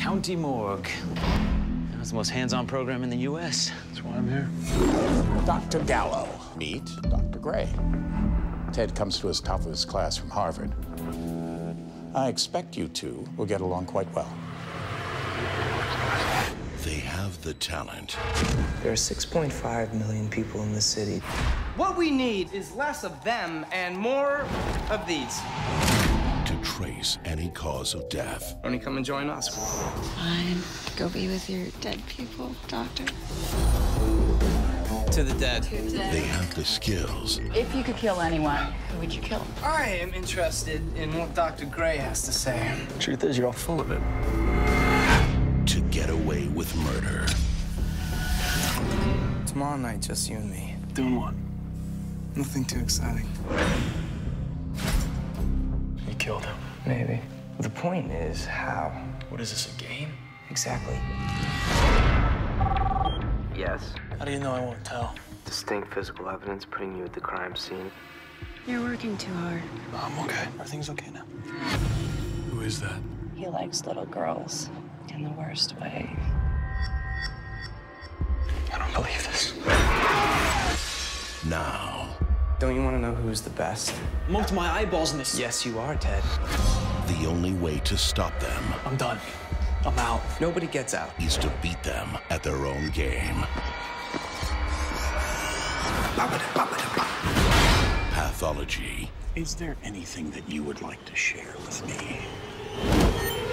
county morgue. That's the most hands-on program in the U.S. That's why I'm here. Dr. Gallo. Meet Dr. Gray. Ted comes to us top of his class from Harvard. I expect you two will get along quite well. They have the talent. There are 6.5 million people in this city. What we need is less of them and more of these. To trace any cause of death. Why don't you come and join us? Fine. Go be with your dead people, Doctor. To the dead. They have the skills. If you could kill anyone, who would you kill? I am interested in what Dr. Gray has to say. Truth is, you're all full of it. To get away with murder. Tomorrow night, just you and me. Doing what? Nothing too exciting. You killed him. Maybe. The point is how. What is this, a game? Exactly. Yes. How do you know I won't tell? Distinct physical evidence putting you at the crime scene. You're working too hard. I'm okay. Everything's okay now. Who is that? He likes little girls in the worst way. I don't believe this. Now. Don't you want to know who's the best? I'm up to my eyeballs in this. Yes, you are, Ted. The only way to stop them I'm done. I'm out. Nobody gets out. is to beat them at their own game. Pathology. Is there anything that you would like to share with me?